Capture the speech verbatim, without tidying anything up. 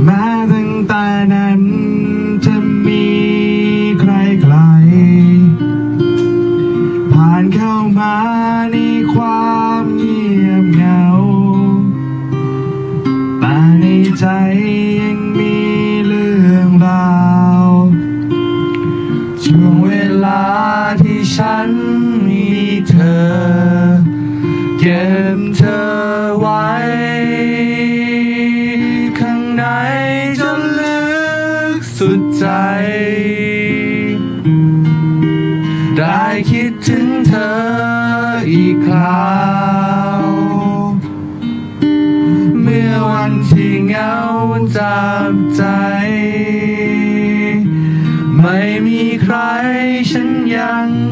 แม้ตั้งแต่นั้นจะมีใครไกลผ่านเข้ามาในความเงียบเหงาแต่ในใจยังมีเรื่องราวช่วงเวลาที่ฉันมีเธอเก็บเธอไว้ข้างในจนลึกสุดใจได้คิดถึงเธออีกคราวเมื่อวันที่เหงาจับใจไม่มีใครฉันยัง